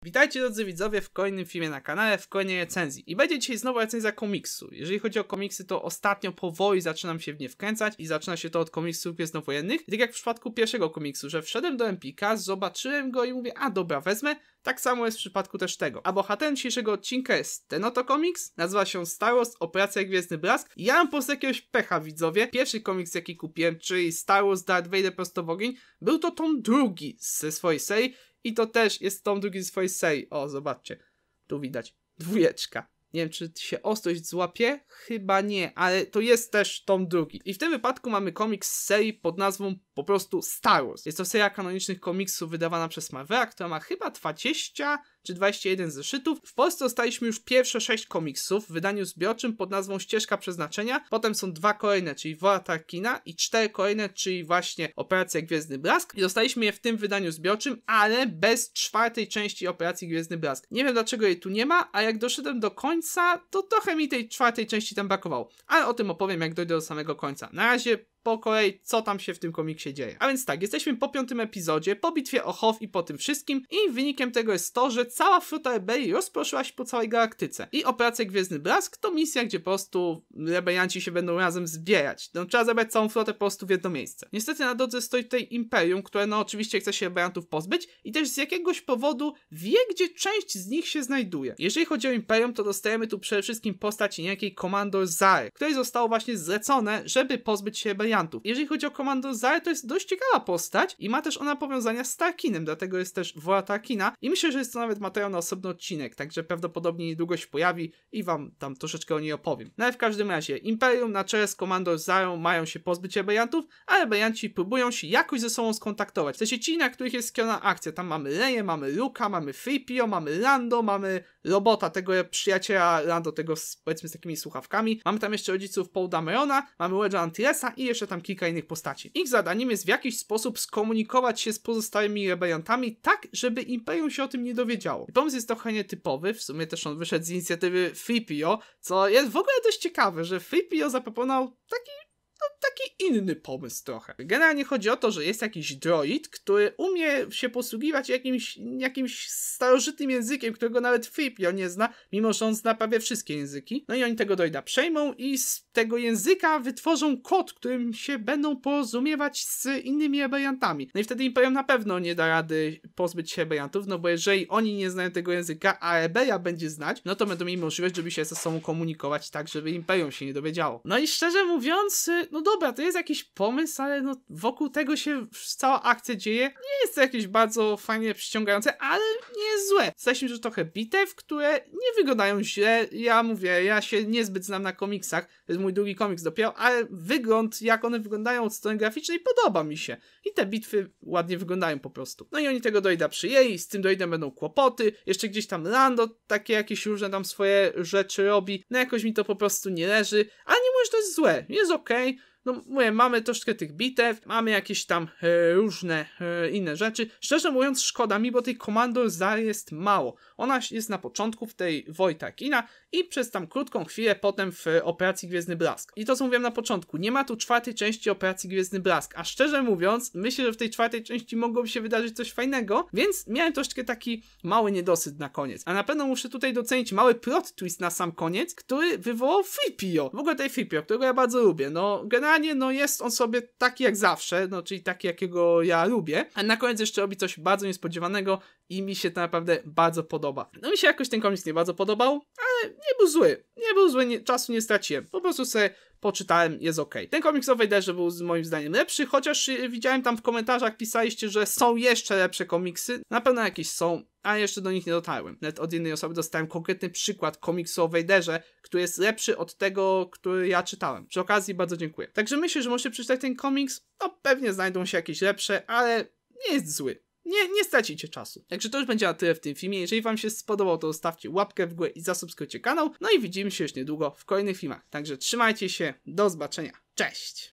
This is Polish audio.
Witajcie drodzy widzowie w kolejnym filmie na kanale, w kolejnej recenzji. I będzie dzisiaj znowu recenzja komiksu. Jeżeli chodzi o komiksy, to ostatnio powoli zaczynam się w nie wkręcać i zaczyna się to od komiksów gwiezdnowojennych. I tak jak w przypadku pierwszego komiksu, że wszedłem do Empika, zobaczyłem go i mówię, a dobra, wezmę. Tak samo jest w przypadku też tego. A bohaterem dzisiejszego odcinka jest ten oto komiks. Nazywa się Star Wars Operacja Gwiezdny Blask. Ja mam po prostu jakiegoś pecha, widzowie. Pierwszy komiks, jaki kupiłem, czyli Star Wars Darth Vader Prosto w ogień, był to tom drugi ze swojej serii. I to też jest tom drugi ze swojej serii. O, zobaczcie. Tu widać. Dwójeczka. Nie wiem, czy się ostrość złapie? Chyba nie, ale to jest też tom drugi. I w tym wypadku mamy komiks z serii pod nazwą po prostu Star Wars. Jest to seria kanonicznych komiksów wydawana przez Marvela, która ma chyba 20 czy 21 zeszytów. W Polsce dostaliśmy już pierwsze 6 komiksów w wydaniu zbiorczym pod nazwą Ścieżka Przeznaczenia. Potem są 2 kolejne, czyli Wola Tarkina i 4 kolejne, czyli właśnie Operacja Gwiezdny Blask. I dostaliśmy je w tym wydaniu zbiorczym, ale bez 4. części Operacji Gwiezdny Blask. Nie wiem, dlaczego jej tu nie ma, a jak doszedłem do końca, to trochę mi tej 4. części tam brakowało. Ale o tym opowiem, jak dojdę do samego końca. Na razie po kolei, co tam się w tym komiksie dzieje. A więc tak, jesteśmy po 5. epizodzie, po bitwie o Hoth i po tym wszystkim i wynikiem tego jest to, że cała flota rebelii rozproszyła się po całej galaktyce. I Operacja Gwiezdny Blask to misja, gdzie po prostu rebelianci się będą razem zbierać. No, trzeba zebrać całą flotę po prostu w jedno miejsce. Niestety na drodze stoi tutaj Imperium, które no oczywiście chce się rebeliantów pozbyć i też z jakiegoś powodu wie, gdzie część z nich się znajduje. Jeżeli chodzi o Imperium, to dostajemy tu przede wszystkim postać niejakiej Komandor Zary, której zostało właśnie zlecone, żeby pozbyć się rebeliantów. Jeżeli chodzi o Komandor Zary, to jest dość ciekawa postać i ma też ona powiązania z Tarkinem, dlatego jest też Wola Tarkina i myślę, że jest to nawet materiał na osobny odcinek, także prawdopodobnie niedługo się pojawi i wam tam troszeczkę o niej opowiem. No ale w każdym razie, Imperium na czele z Komandor Zarą mają się pozbyć rebeliantów, a rebelianci próbują się jakoś ze sobą skontaktować. W sensie ci, na których jest skierowana akcja, tam mamy Leię, mamy Luka, mamy 3PO, mamy Lando, mamy robota, tego przyjaciela Lando, tego powiedzmy z takimi słuchawkami. Mamy tam jeszcze rodziców Paul Damerona, mamy Wedge'a Antilesa i jeszcze tam kilka innych postaci. Ich zadaniem jest w jakiś sposób skomunikować się z pozostałymi rebeliantami tak, żeby Imperium się o tym nie dowiedziało. I pomysł jest trochę nietypowy, w sumie też on wyszedł z inicjatywy 3PO, co jest w ogóle dość ciekawe, że 3PO zaproponował taki inny pomysł trochę. Generalnie chodzi o to, że jest jakiś droid, który umie się posługiwać jakimś starożytnym językiem, którego nawet 3PO nie zna, mimo że on zna prawie wszystkie języki. No i oni tego droida przejmą i z tego języka wytworzą kod, którym się będą porozumiewać z innymi rebeliantami. No i wtedy Imperium na pewno nie da rady pozbyć się rebeliantów, no bo jeżeli oni nie znają tego języka, a rebelia będzie znać, no to będą mieli możliwość, żeby się ze sobą komunikować tak, żeby Imperium się nie dowiedziało. No i szczerze mówiąc, no dobra, to jest jakiś pomysł, ale no wokół tego się cała akcja dzieje. Nie jest to jakieś bardzo fajnie przyciągające, ale nie jest złe. Staliśmy już trochę bitew, które nie wyglądają źle. Ja mówię, ja się niezbyt znam na komiksach, to jest mój drugi komiks dopiero, ale wygląd, jak one wyglądają od strony graficznej, podoba mi się. I te bitwy ładnie wyglądają po prostu. No i oni tego droida przyjęli, z tym droidem będą kłopoty, jeszcze gdzieś tam Lando takie jakieś różne tam swoje rzeczy robi, no jakoś mi to po prostu nie leży, ale nie mówię, że to jest złe, jest okej. No mówię, mamy troszkę tych bitew, mamy jakieś tam różne inne rzeczy. Szczerze mówiąc, szkoda mi, bo tej Komandor Zary jest mało. Ona jest na początku w tej Woli Tarkina i przez tam krótką chwilę potem w Operacji Gwiezdny Blask. I to co mówiłem na początku, nie ma tu 4. części Operacji Gwiezdny Blask, a szczerze mówiąc, myślę, że w tej 4. części mogłoby się wydarzyć coś fajnego, więc miałem troszkę taki mały niedosyt na koniec. A na pewno muszę tutaj docenić mały plot twist na sam koniec, który wywołał 3PO. W ogóle tej 3PO, którego ja bardzo lubię. No generalnie no jest on sobie taki jak zawsze, no czyli taki jakiego ja lubię, a na koniec jeszcze robi coś bardzo niespodziewanego i mi się to naprawdę bardzo podoba. No mi się jakoś ten komiks nie bardzo podobał, ale nie był zły, czasu nie straciłem, po prostu sobie poczytałem, jest okej. Ten komiks o Vaderze był moim zdaniem lepszy, chociaż widziałem tam w komentarzach, pisaliście, że są jeszcze lepsze komiksy, na pewno jakieś są, a jeszcze do nich nie dotarłem. Nawet od jednej osoby dostałem konkretny przykład komiksu o Vaderze, który jest lepszy od tego, który ja czytałem. Przy okazji bardzo dziękuję. Także myślę, że możecie przeczytać ten komiks, no pewnie znajdą się jakieś lepsze, ale nie jest zły. Nie stracicie czasu. Także to już będzie na tyle w tym filmie. Jeżeli wam się spodobał, to zostawcie łapkę w górę i zasubskrybujcie kanał. No i widzimy się już niedługo w kolejnych filmach. Także trzymajcie się, do zobaczenia. Cześć!